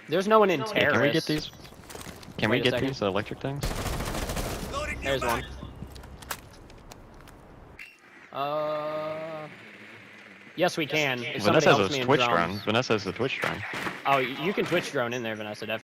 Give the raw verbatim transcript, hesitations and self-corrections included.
There's no one in Hey, terrorist. can we get these? Can Wait we a get second. these electric things? There's one. Uh. Yes, we can. If somebody Vanessa helps has me a in Twitch drums. drone. Vanessa has a Twitch drone. Oh, you can Twitch drone in there, Vanessa, definitely.